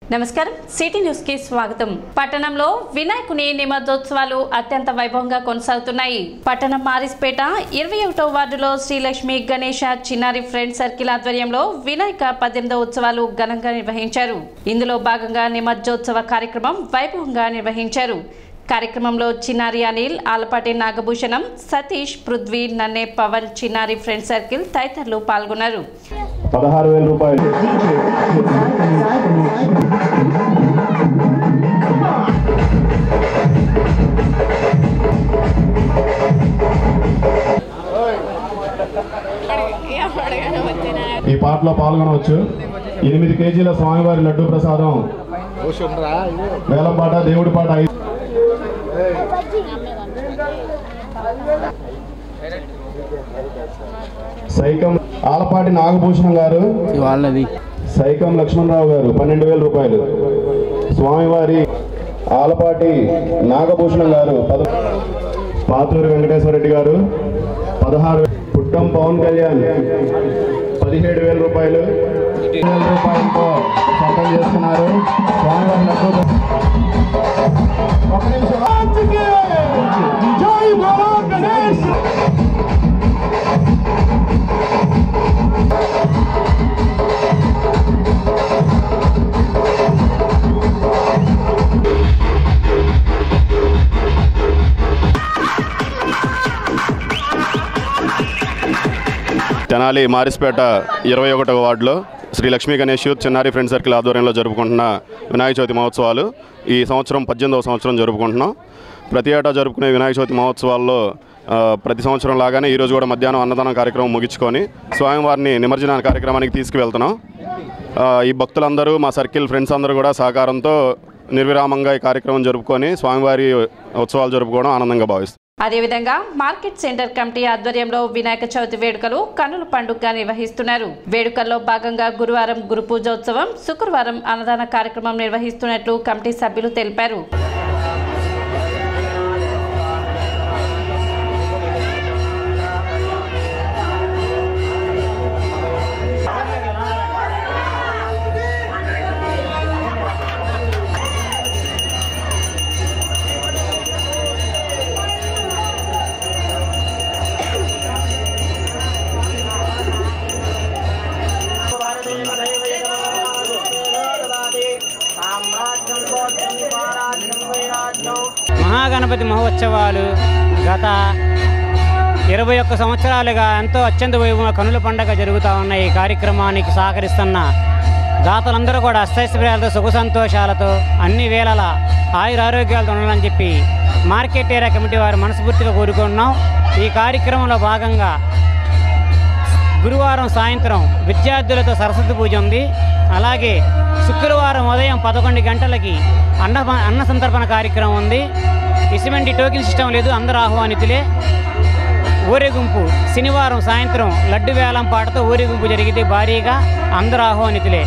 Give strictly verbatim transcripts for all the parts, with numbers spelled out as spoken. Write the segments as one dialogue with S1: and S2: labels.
S1: నమస్కారం city news కి స్వాగతం. పట్టణంలో వినాయకుని నిమజ్జోత్సవాలు అత్యంత వైభవంగా కొనసాగుతున్నాయి. పట్టణం మారిస్పేట ఇరవై ఒకటో వార్డులో శ్రీలక్ష్మి గణేష చిన్నారి ఫ్రెండ్ సర్కిల్ ఆధ్వర్యంలో వినాయక పద్దెనిమిదవ ఉత్సవాలు ఘనంగా నిర్వహించారు. ఇందులో భాగంగా నిమజ్జోత్సవ కార్యక్రమం వైభవంగా నిర్వహించారు. కార్యక్రమంలో చిన్నారి అనిల్, ఆలపాటి నాగభూషణం, సతీష్, పృథ్వీ, నన్నే, పవన్, చిన్నారి ఫ్రెండ్ సర్కిల్ తదితరులు పాల్గొన్నారు.
S2: పదహారు వేల రూపాయలు ఈ పాటలో పాల్గొనవచ్చు. ఎనిమిది కేజీల స్వామివారి లడ్డూ ప్రసాదం, వేలం పాట, దేవుడి పాట. సైకం ఆలపాటి నాగభూషణం గారు, సైకం లక్ష్మణరావు గారు పన్నెండు వేల రూపాయలు. స్వామివారి ఆలపాటి నాగభూషణం గారు, పాతూరి వెంకటేశ్వర రెడ్డి గారు పదహారు వేలు. పుట్టం పవన్ కళ్యాణ్ పదిహేడు వేల రూపాయలు వేల రూపాయలతో సొంతం చేస్తున్నారు. స్వామివారి లడ్డూ తెనాలి మారిస్పేట ఇరవై ఒకటవ వార్డులో Shri Lakshmi Ganesh youth Chinnari friend circle ఆధ్వర్యంలో జరుపుకుంటున్న వినాయక చవితి మహోత్సవాలు ఈ సంవత్సరం పద్దెనిమిదవ సంవత్సరం జరుపుకుంటున్నాం. ప్రతి ఏటా జరుపుకునే వినాయక చవితి మహోత్సవాల్లో ప్రతి సంవత్సరం లాగానే ఈరోజు కూడా మధ్యాహ్నం అన్నదానం కార్యక్రమం ముగించుకొని స్వామివారిని నిమజ్జన కార్యక్రమానికి తీసుకువెళ్తున్నాం. ఈ భక్తులందరూ, మా సర్కిల్ ఫ్రెండ్స్ అందరూ కూడా సహకారంతో నిర్విరామంగా ఈ కార్యక్రమం జరుపుకొని స్వామివారి ఉత్సవాలు జరుపుకోవడం ఆనందంగా భావిస్తాం.
S1: అదేవిధంగా మార్కెట్ సెంటర్ కమిటీ ఆధ్వర్యంలో వినాయక చవితి వేడుకలు కన్నుల పండుగగా నిర్వహిస్తున్నారు. వేడుకల్లో భాగంగా గురువారం గురు పూజోత్సవం, శుక్రవారం అన్నదాన కార్యక్రమం నిర్వహిస్తున్నట్లు కమిటీ సభ్యులు తెలిపారు.
S3: మహాగణపతి మహోత్సవాలు గత ఇరవై ఒక్క సంవత్సరాలుగా ఎంతో అత్యంత వైభవంగా కనుల పండుగ జరుగుతూ ఉన్న ఈ కార్యక్రమానికి సహకరిస్తున్న దాతలందరూ కూడా అష్టైశ్వర్యాలతో, సుఖ సంతోషాలతో, అన్ని వేళలా ఆయుర ఆరోగ్యాలతో ఉండాలని చెప్పి మార్కెట్ ఏరియా కమిటీ వారు మనస్ఫూర్తిగా కోరుకుంటున్నాం. ఈ కార్యక్రమంలో భాగంగా గురువారం సాయంత్రం విద్యార్థులతో సరస్వతి పూజ ఉంది. అలాగే శుక్రవారం ఉదయం పదకొండు గంటలకి అన్న అన్న సంతర్పణ కార్యక్రమం ఉంది. ఇటువంటి టోకెన్ సిస్టమ్ లేదు, అందరూ ఆహ్వానితులే. ఊరేగింపు శనివారం సాయంత్రం లడ్డు వేలం పాటతో ఊరేగింపు జరిగితే భారీగా అందరూ ఆహ్వానితులే.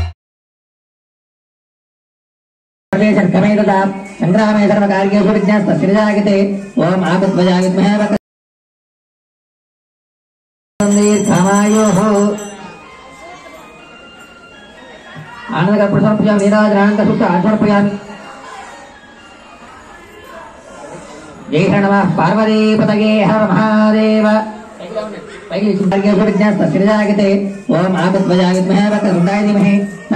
S4: आनंद प्रसर्पयामि नीराजनानंद सुख आचर्पयामि. जय नमः पार्वती पतये हर महादेव. पहले सुंदरके सुरज्ञास्त श्रीजागते ओम आबद्वजागत महवक रुद्राय धीमहि.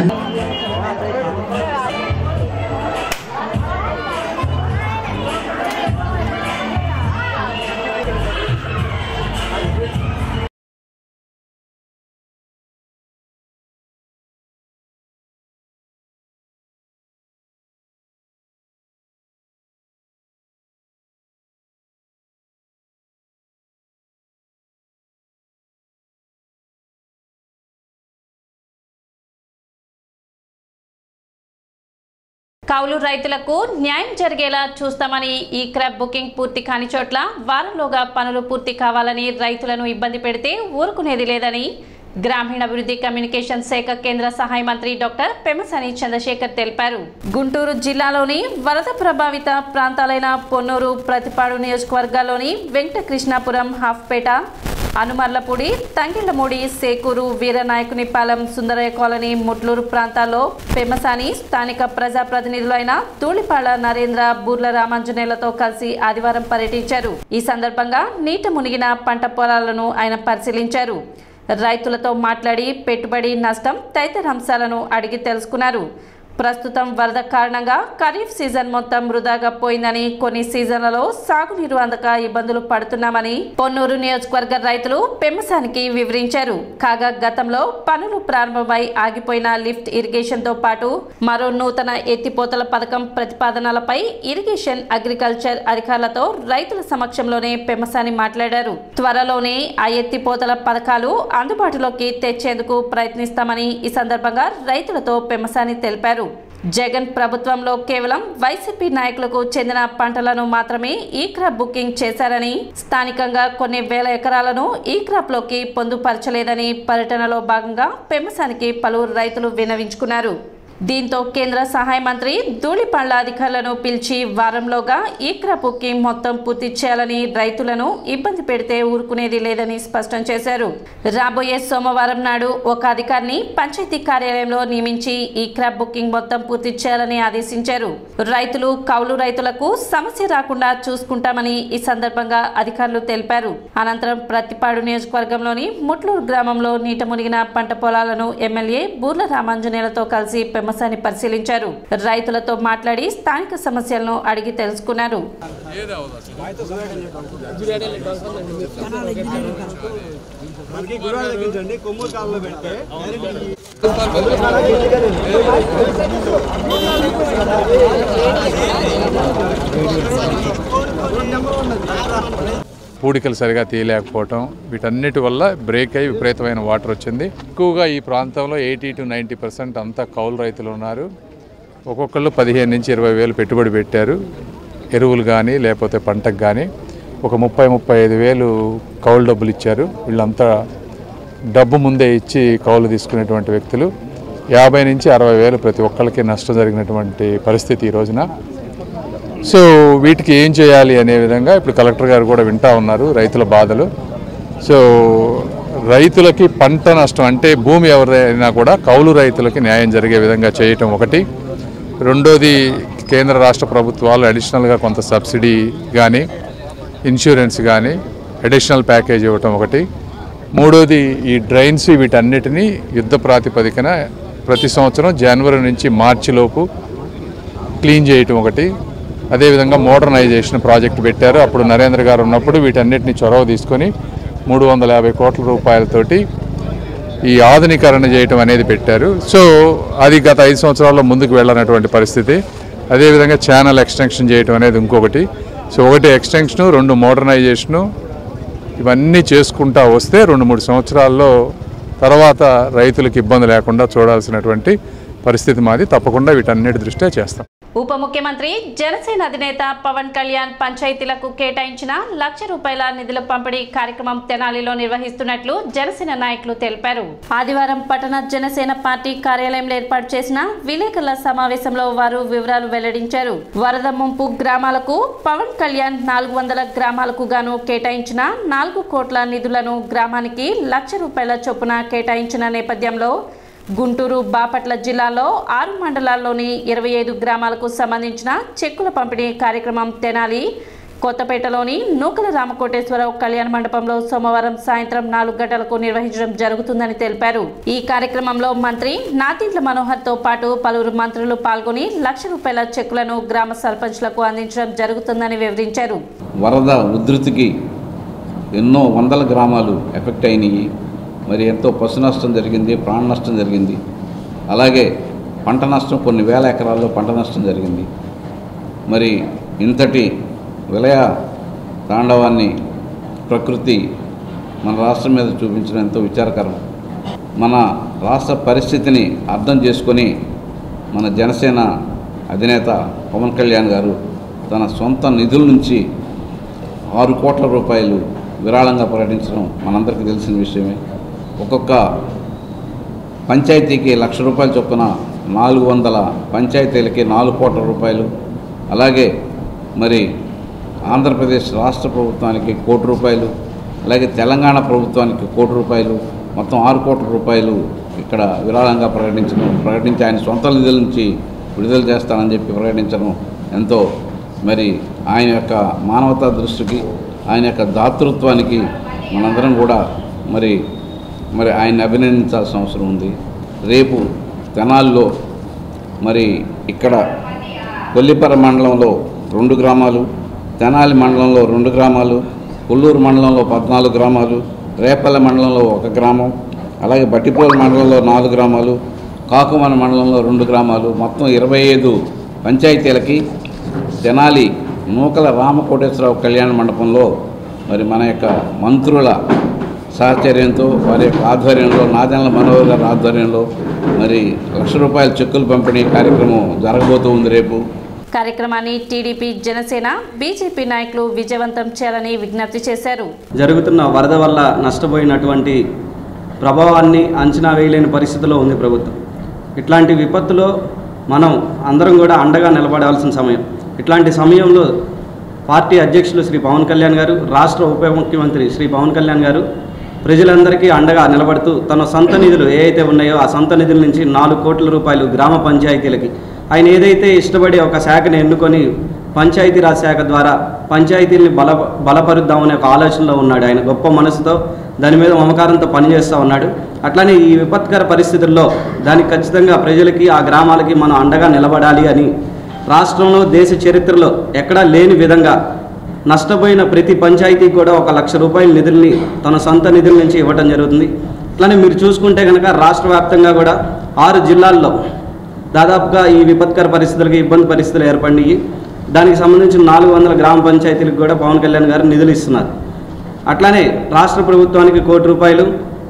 S1: కౌలు రైతులకు న్యాయం జరిగేలా చూస్తామని, ఈ క్రాప్ బుకింగ్ పూర్తి కాని చోట్ల వారంలోగా పనులు పూర్తి కావాలని, రైతులను ఇబ్బంది పెడితే ఊరుకునేది లేదని గ్రామీణాభివృద్ధి కమ్యూనికేషన్ శాఖ కేంద్ర సహాయ మంత్రి డాక్టర్ పెమ్మసాని చంద్రశేఖర్ తెలిపారు. గుంటూరు జిల్లాలోని వరద ప్రభావిత ప్రాంతాలైన పొన్నూరు, ప్రతిపాడు నియోజకవర్గాల్లోని వెంకటకృష్ణాపురం, హాఫ్పేట, అనుమర్లపూడి, తంగిళ్లమూడి, సేకూరు, వీరనాయకునిపాలెం, సుందరయ్య కాలనీ, ముట్లూరు ప్రాంతాల్లో పెమ్మసాని స్థానిక ప్రజాప్రతినిధులైన ధూళిపాళ్ల నరేంద్ర, బూర్ల రామాంజనేయులతో కలిసి ఆదివారం పర్యటించారు. ఈ సందర్భంగా నీట మునిగిన పంట పొలాలను ఆయన పరిశీలించారు. రైతులతో మాట్లాడి పెట్టుబడి నష్టం తదితర అంశాలను అడిగి తెలుసుకున్నారు. ప్రస్తుతం వరద కారణంగా ఖరీఫ్ సీజన్ మొత్తం వృధాగా పోయిందని, కొన్ని సీజన్లలో సాగునీరు అందక ఇబ్బందులు పడుతున్నామని పొన్నూరు నియోజకవర్గ రైతులు పెమ్మసానికి వివరించారు. కాగా గతంలో పనులు ప్రారంభమై ఆగిపోయిన లిఫ్ట్ ఇరిగేషన్ తో పాటు మరో నూతన ఎత్తిపోతల పథకం ప్రతిపాదనలపై ఇరిగేషన్, అగ్రికల్చర్ అధికారులతో రైతుల సమక్షంలోనే పెమ్మసాని మాట్లాడారు. త్వరలోనే ఆ ఎత్తిపోతల పథకాలు అందుబాటులోకి తెచ్చేందుకు ప్రయత్నిస్తామని ఈ సందర్భంగా రైతులతో పెమ్మసాని తెలిపారు. జగన్ ప్రభుత్వంలో కేవలం వైసీపీ నాయకులకు చెందిన పంటలను మాత్రమే ఈ క్రాప్ బుకింగ్ చేశారని, స్థానికంగా కొన్ని వేల ఎకరాలను ఈ క్రాప్ లోకి పొందుపరచలేదని పర్యటనలో భాగంగా పెమ్మసానికి పలువురు రైతులు విన్నవించుకున్నారు. దీంతో కేంద్ర సహాయ మంత్రి ధూళిపాళ్ల అధికారులను పిలిచి వారంలోగా ఈ క్రాప్ బుకింగ్ మొత్తం పూర్తి చేయాలని, రైతులను ఇబ్బంది పెడితే ఊరుకునేది లేదని స్పష్టం చేశారు. రాబోయే సోమవారం నాడు ఒక అధికారిని పంచాయతీ కార్యాలయంలో నియమించి ఈ క్రాప్ బుకింగ్ మొత్తం పూర్తి చేయాలని ఆదేశించారు. రైతులు, కౌలు రైతులకు సమస్య రాకుండా చూసుకుంటామని ఈ సందర్భంగా అధికారులు తెలిపారు. అనంతరం ప్రతిపాడు నియోజకవర్గంలోని ముట్లూరు గ్రామంలో నీట మునిగిన పంట పొలాలను ఎమ్మెల్యే బూర్ల రామాంజనేయులతో కలిసి పెమ్మసాని పరిశీలించారు. రైతులతో మాట్లాడి స్థానిక సమస్యలను అడిగి తెలుసుకున్నారు.
S5: పూడికలు సరిగా తీయలేకపోవటం, వీటన్నిటి వల్ల బ్రేక్ అయ్యి విపరీతమైన వాటర్ వచ్చింది. ఎక్కువగా ఈ ప్రాంతంలో ఎయిటీ టు నైంటీ పర్సెంట్ అంతా కౌలు రైతులు ఉన్నారు. ఒక్కొక్కళ్ళు పదిహేను నుంచి ఇరవై వేలు పెట్టుబడి పెట్టారు, ఎరువులు కానీ లేకపోతే పంటకు కానీ. ఒక ముప్పై ముప్పై ఐదు వేలు కౌలు డబ్బులు ఇచ్చారు. వీళ్ళంతా డబ్బు ముందే ఇచ్చి కౌలు తీసుకునేటువంటి వ్యక్తులు. యాభై నుంచి అరవై వేలు ప్రతి ఒక్కరికి నష్టం జరిగినటువంటి పరిస్థితి ఈ రోజున. సో వీటికి ఏం చేయాలి అనే విధంగా ఇప్పుడు కలెక్టర్ గారు కూడా వింటా ఉన్నారు రైతుల బాధలు. సో రైతులకి పంట నష్టం అంటే భూమి ఎవరైనా కూడా కౌలు రైతులకి న్యాయం జరిగే విధంగా చేయటం ఒకటి. రెండోది, కేంద్ర రాష్ట్ర ప్రభుత్వాలు అడిషనల్గా కొంత సబ్సిడీ కానీ ఇన్సూరెన్స్ కానీ అడిషనల్ ప్యాకేజ్ ఇవ్వటం ఒకటి. మూడోది, ఈ డ్రైన్స్ వీటన్నిటినీ యుద్ధ ప్రాతిపదికన ప్రతి సంవత్సరం జనవరి నుంచి మార్చిలోపు క్లీన్ చేయటం ఒకటి. అదేవిధంగా మోడర్నైజేషన్ ప్రాజెక్టు పెట్టారు. అప్పుడు నరేంద్ర గారు ఉన్నప్పుడు వీటన్నిటిని చొరవ తీసుకొని మూడు వందల యాభై కోట్ల రూపాయలతోటి ఈ ఆధునీకరణ చేయటం అనేది పెట్టారు. సో అది గత ఐదు సంవత్సరాల్లో ముందుకు వెళ్ళనటువంటి పరిస్థితి. అదేవిధంగా ఛానల్ ఎక్స్టెన్షన్ చేయటం అనేది ఇంకొకటి. సో ఒకటి ఎక్స్టెన్షను, రెండు మోడర్నైజేషను, ఇవన్నీ చేసుకుంటా వస్తే రెండు మూడు సంవత్సరాల్లో తర్వాత రైతులకు ఇబ్బంది లేకుండా చూడాల్సినటువంటి పరిస్థితి మాది. తప్పకుండా వీటన్నిటి దృష్ట్యా చేస్తాం.
S1: ఉప ముఖ్యమంత్రి, జనసేన అధినేత పవన్ కళ్యాణ్ పంచాయతీలకు కేటాయించిన లక్ష రూపాయల నిధుల పంపిణీ కార్యక్రమం తెనాలిలో నిర్వహిస్తున్నట్లు జనసేన నాయకులు తెలిపారు. ఆదివారం పట్టణ జనసేన పార్టీ కార్యాలయంలో ఏర్పాటు చేసిన విలేకరుల సమావేశంలో వారు వివరాలు వెల్లడించారు. వరద ముంపు గ్రామాలకు పవన్ కళ్యాణ్ నాలుగు వందల గ్రామాలకు గాను కేటాయించిన నాలుగు కోట్ల నిధులను గ్రామానికి లక్ష రూపాయల చొప్పున కేటాయించిన నేపథ్యంలో గుంటూరు, బాపట్ల జిల్లాలో ఆరు మండలాల్లోని ఇరవై ఐదు గ్రామాలకు సంబంధించిన చెక్కుల పంపిణీ కార్యక్రమం తెనాలి, కొత్తపేటలోని నూకల రామకోటేశ్వరరావు కళ్యాణ మండపంలో సోమవారం సాయంత్రం నాలుగు గంటలకు నిర్వహించడం జరుగుతుందని తెలిపారు. ఈ కార్యక్రమంలో మంత్రి నాదెండ్ల మనోహర్ తో పాటు పలువురు మంత్రులు పాల్గొని లక్ష రూపాయల చెక్కులను గ్రామ సర్పంచ్లకు అందించడం జరుగుతుందని వివరించారు.
S6: వరద ఉధృతికి ఎన్నో వందల గ్రామాలు ఎఫెక్ట్ అయినాయి. మరి ఎంతో పశు నష్టం జరిగింది, ప్రాణ నష్టం జరిగింది. అలాగే పంట నష్టం, కొన్ని వేల ఎకరాల్లో పంట నష్టం జరిగింది. మరి ఇంతటి విలయ తాండవాన్ని ప్రకృతి మన రాష్ట్రం మీద చూపించడం ఎంతో విచారకరం. మన రాష్ట్ర పరిస్థితిని అర్థం చేసుకొని మన జనసేన అధినేత పవన్ కళ్యాణ్ గారు తన సొంత నిధుల నుంచి ఆరు కోట్ల రూపాయలు విరాళంగా ప్రకటించడం మనందరికీ తెలిసిన విషయమే. ఒక్కొక్క పంచాయతీకి లక్ష రూపాయల చొప్పున నాలుగు వందల పంచాయతీలకి నాలుగు కోట్ల రూపాయలు, అలాగే మరి ఆంధ్రప్రదేశ్ రాష్ట్ర ప్రభుత్వానికి కోటి రూపాయలు, అలాగే తెలంగాణ ప్రభుత్వానికి కోటి రూపాయలు, మొత్తం ఆరు కోట్ల రూపాయలు ఇక్కడ విరాళంగా ప్రకటించడం ప్రకటించి ఆయన సొంత నిధుల నుంచి విడుదల చేస్తానని చెప్పి ప్రకటించడం ఎంతో మరి ఆయన యొక్క మానవతా దృష్టికి, ఆయన యొక్క దాతృత్వానికి మనందరం కూడా మరి మరి ఆయన్ని అభినందించాల్సిన అవసరం ఉంది. రేపు తెనాలిలో మరి ఇక్కడ కొల్లిపర మండలంలో రెండు గ్రామాలు, తెనాలి మండలంలో రెండు గ్రామాలు, కొల్లూరు మండలంలో పద్నాలుగు గ్రామాలు, రేపల్లె మండలంలో ఒక గ్రామం, అలాగే బట్టిపోలు మండలంలో నాలుగు గ్రామాలు, కాకుమన మండలంలో రెండు గ్రామాలు, మొత్తం ఇరవై ఐదు పంచాయతీలకి తెనాలి నూకల రామకోటేశ్వరరావు కళ్యాణ మండపంలో మరి మన యొక్క మంత్రుల సహచర్యంతో వారి యొక్క ఆధ్వర్యంలో, నాదెండ్ల మనోహర్ గారి ఆధ్వర్యంలో మరి లక్ష రూపాయల చెక్కులు పంపిణీ కార్యక్రమం జరగబోతూ ఉంది రేపు.
S1: కార్యక్రమాన్ని టీడీపీ, జనసేన, బీజేపీ నాయకులు విజయవంతం చేయాలని విజ్ఞప్తి చేశారు.
S7: జరుగుతున్న వరద వల్ల నష్టపోయినటువంటి ప్రభావాన్ని అంచనా వేయలేని పరిస్థితిలో ఉంది ప్రభుత్వం. ఇట్లాంటి విపత్తులో మనం అందరం కూడా అండగా నిలబడాల్సిన సమయం. ఇట్లాంటి సమయంలో పార్టీ అధ్యక్షులు శ్రీ పవన్ కళ్యాణ్ గారు, రాష్ట్ర ఉప ముఖ్యమంత్రి శ్రీ పవన్ కళ్యాణ్ గారు ప్రజలందరికీ అండగా నిలబడుతూ తన సొంత నిధులు ఏ అయితే ఉన్నాయో ఆ సొంత నిధుల నుంచి నాలుగు కోట్ల రూపాయలు గ్రామ పంచాయతీలకి ఆయన ఏదైతే ఇష్టపడి ఒక శాఖను ఎన్నుకొని పంచాయతీరాజ్ శాఖ ద్వారా పంచాయతీల్ని బల బలపరుద్దామనే ఒక ఆలోచనలో ఉన్నాడు. ఆయన గొప్ప మనసుతో దాని మీద మమకారంతో పనిచేస్తూ ఉన్నాడు. అట్లానే ఈ విపత్కర పరిస్థితుల్లో దానికి ఖచ్చితంగా ప్రజలకి, ఆ గ్రామాలకి మనం అండగా నిలబడాలి అని రాష్ట్రంలో దేశ చరిత్రలో ఎక్కడా లేని విధంగా నష్టపోయిన ప్రతి పంచాయతీకి కూడా ఒక లక్ష రూపాయల నిధుల్ని తన సొంత నిధుల నుంచి ఇవ్వడం జరుగుతుంది. అట్లానే మీరు చూసుకుంటే కనుక రాష్ట్ర వ్యాప్తంగా కూడా ఆరు జిల్లాల్లో దాదాపుగా ఈ విపత్కర పరిస్థితులకి ఇబ్బంది పరిస్థితులు ఏర్పడినాయి. దానికి సంబంధించిన నాలుగు వందల గ్రామ పంచాయతీలకు కూడా పవన్ కళ్యాణ్ గారు నిధులు ఇస్తున్నారు. అట్లానే రాష్ట్ర ప్రభుత్వానికి కోటి రూపాయలు,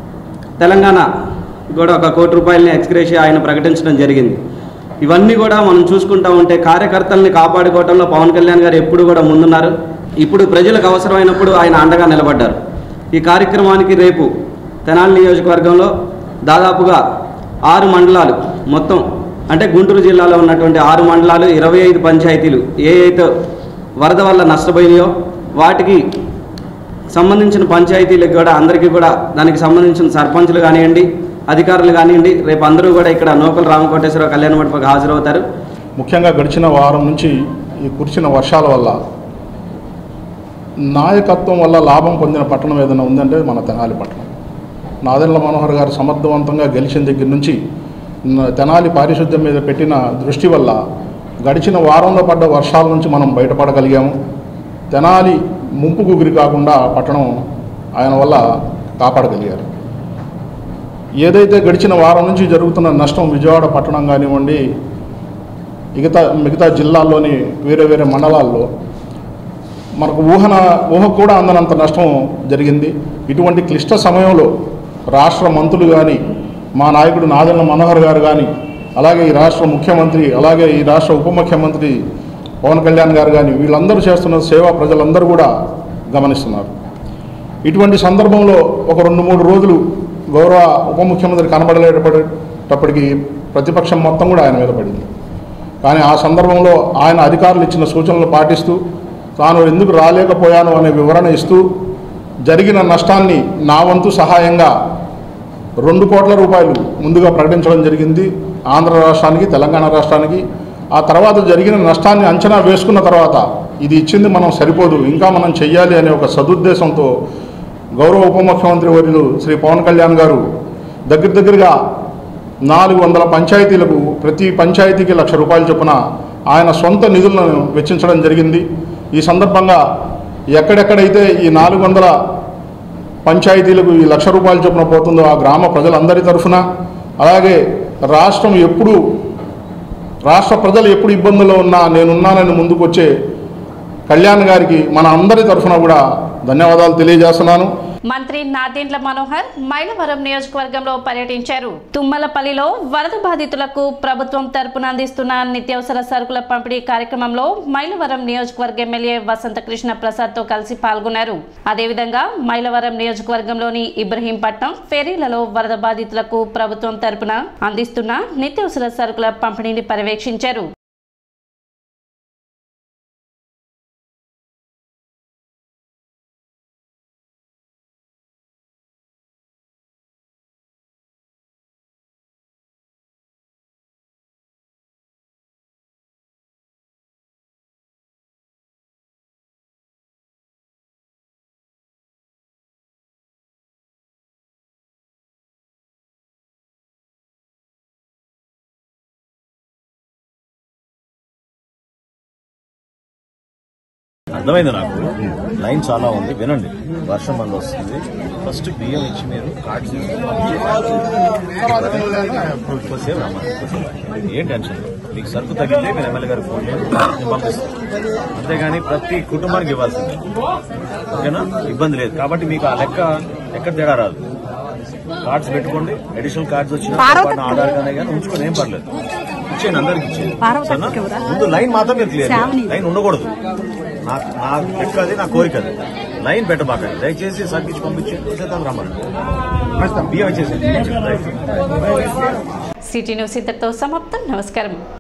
S7: తెలంగాణ కూడా ఒక కోటి రూపాయలని ఎక్స్గ్రేషియా ఆయన ప్రకటించడం జరిగింది. ఇవన్నీ కూడా మనం చూసుకుంటా ఉంటే కార్యకర్తల్ని కాపాడుకోవడంలో పవన్ కళ్యాణ్ గారు ఎప్పుడు కూడా ముందున్నారు. ఇప్పుడు ప్రజలకు అవసరమైనప్పుడు ఆయన అండగా నిలబడ్డారు. ఈ కార్యక్రమానికి రేపు తెనాలి నియోజకవర్గంలో దాదాపుగా ఆరు మండలాలు, మొత్తం అంటే గుంటూరు జిల్లాలో ఉన్నటువంటి ఆరు మండలాలు, ఇరవై ఐదు పంచాయతీలు ఏ అయితే వరద వల్ల నష్టపోయినాయో వాటికి సంబంధించిన పంచాయతీలకు కూడా అందరికీ కూడా దానికి సంబంధించిన సర్పంచులు కానివ్వండి, అధికారులు కానివ్వండి, రేపు అందరూ కూడా ఇక్కడ నూకల రామకోటేశ్వరరావు కళ్యాణ మండపంకి హాజరవుతారు.
S8: ముఖ్యంగా గడిచిన వారం నుంచి ఈ కురిసిన వర్షాల వల్ల నాయకత్వం వల్ల లాభం పొందిన పట్టణం ఏదైనా ఉందంటే మన తెనాలి పట్టణం. నాదెండ్ల మనోహర్ గారు సమర్థవంతంగా గెలిచిన దగ్గర నుంచి తెనాలి పారిశుద్ధ్యం మీద పెట్టిన దృష్టి వల్ల గడిచిన వారంలో పడ్డ వర్షాల నుంచి మనం బయటపడగలిగాము. తెనాలి ముంపుకు గురి కాకుండా పట్టణం ఆయన వల్ల కాపాడగలిగారు. ఏదైతే గడిచిన వారం నుంచి జరుగుతున్న నష్టం విజయవాడ పట్టణం కానివ్వండి, మిగతా మిగతా జిల్లాల్లోని వేరే వేరే మండలాల్లో మనకు ఊహన ఊహ కూడా అందనంత నష్టం జరిగింది. ఇటువంటి క్లిష్ట సమయంలో రాష్ట్ర మంత్రులు కానీ, మా నాయకుడు నాదెండ్ల మనోహర్ గారు కానీ, అలాగే ఈ రాష్ట్ర ముఖ్యమంత్రి, అలాగే ఈ రాష్ట్ర ఉప ముఖ్యమంత్రి పవన్ కళ్యాణ్ గారు కానీ వీళ్ళందరూ చేస్తున్న సేవ ప్రజలందరూ కూడా గమనిస్తున్నారు. ఇటువంటి సందర్భంలో ఒక రెండు మూడు రోజులు గౌరవ ఉప ముఖ్యమంత్రి కనబడలేటప్పటికీ ప్రతిపక్షం మొత్తం కూడా ఆయన మీద పడింది. కానీ ఆ సందర్భంలో ఆయన అధికారులు ఇచ్చిన సూచనలు పాటిస్తూ తాను ఎందుకు రాలేకపోయాను అనే వివరణ ఇస్తూ జరిగిన నష్టాన్ని నా వంతు సహాయంగా రెండు కోట్ల రూపాయలు ముందుగా ప్రకటించడం జరిగింది ఆంధ్ర రాష్ట్రానికి, తెలంగాణ రాష్ట్రానికి. ఆ తర్వాత జరిగిన నష్టాన్ని అంచనా వేసుకున్న తర్వాత ఇది ఇచ్చింది మనం సరిపోదు, ఇంకా మనం చెయ్యాలి అనే ఒక సదుద్దేశంతో గౌరవ ఉప ముఖ్యమంత్రి వర్యులు శ్రీ పవన్ కళ్యాణ్ గారు దగ్గర దగ్గరగా నాలుగు వందల పంచాయతీలకు ప్రతి పంచాయతీకి లక్ష రూపాయలు చొప్పున ఆయన సొంత నిధులను వెచ్చించడం జరిగింది. ఈ సందర్భంగా ఎక్కడెక్కడైతే ఈ నాలుగు వందల పంచాయతీలకు ఈ లక్ష రూపాయల చొప్పున పోతుందో ఆ గ్రామ ప్రజలందరి తరఫున, అలాగే రాష్ట్రం ఎప్పుడు రాష్ట్ర ప్రజలు ఎప్పుడు ఇబ్బందుల్లో ఉన్నా నేనున్నానని ముందుకు వచ్చే కళ్యాణ్ గారికి మన అందరి తరఫున కూడా ధన్యవాదాలు తెలియజేస్తున్నాను.
S1: మంత్రి నాదెండ్ల మనోహర్ మైలవరం నియోజకవర్గంలో పర్యటించారు. తుమ్మలపల్లిలో వరద బాధితులకు ప్రభుత్వం తరపున అందిస్తున్న నిత్యావసర సరుకుల పంపిణీ కార్యక్రమంలో మైలవరం నియోజకవర్గ ఎమ్మెల్యే వసంత కృష్ణ ప్రసాద్ తో కలిసి పాల్గొన్నారు. అదేవిధంగా మైలవరం నియోజకవర్గంలోని ఇబ్రహీంపట్నం ఫెరీలలో వరద బాధితులకు ప్రభుత్వం తరపున అందిస్తున్న నిత్యావసర సరుకుల పంపిణీని పర్యవేక్షించారు.
S9: అర్థమైంది నాకు. లైన్ చాలా ఉంది, వినండి. వర్షం మంది వస్తుంది, ఫస్ట్ బియ్యం ఇచ్చి మీరు కార్డ్స్ కొద్దిసేపు రమ్మని. ఏం టెన్షన్, మీకు సరుకు తగ్గితే మీరు ఎమ్మెల్యే గారికి ఫోన్ చేయండి, నేను పంపిస్తాను. అంతేగాని ప్రతి కుటుంబానికి ఇవ్వాల్సిందే, ఓకేనా? ఇబ్బంది లేదు. కాబట్టి మీకు ఆ లెక్క ఎక్కడ తేడా రాదు. కార్డ్స్ పెట్టుకోండి, అడిషనల్ కార్డ్స్ వచ్చిన ఆధార్ కానీ కానీ ఉంచుకొని ఏం పర్లేదు, ఇచ్చేయండి, అందరికి ఇచ్చేయండి. సరేనా? ముందు లైన్ మాత్రం మీరు క్లియర్, లైన్ ఉండకూడదు. నా నా లెక్క అది, నా కోరిక అది. లైన్ పెట్టబాకండి దయచేసి, సర్కిచ్చి పంపించేది రమ్మని బియ్యం ఇచ్చేసి.
S1: సిటీ న్యూస్ ఇంతటితో సమాప్తం. నమస్కారం.